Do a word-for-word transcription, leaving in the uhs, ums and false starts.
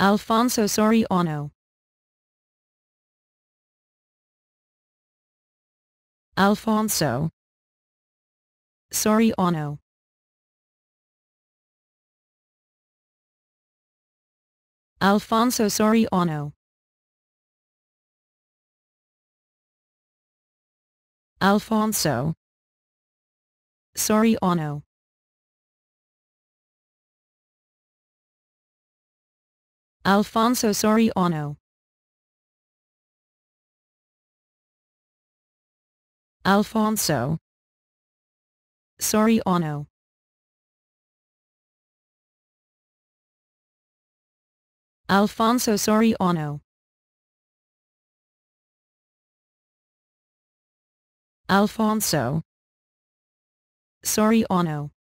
Alfonso Soriano. Alfonso Soriano. Alfonso Soriano. Alfonso Soriano. Alfonso Soriano. Alfonso Soriano. Alfonso Soriano. Alfonso Soriano.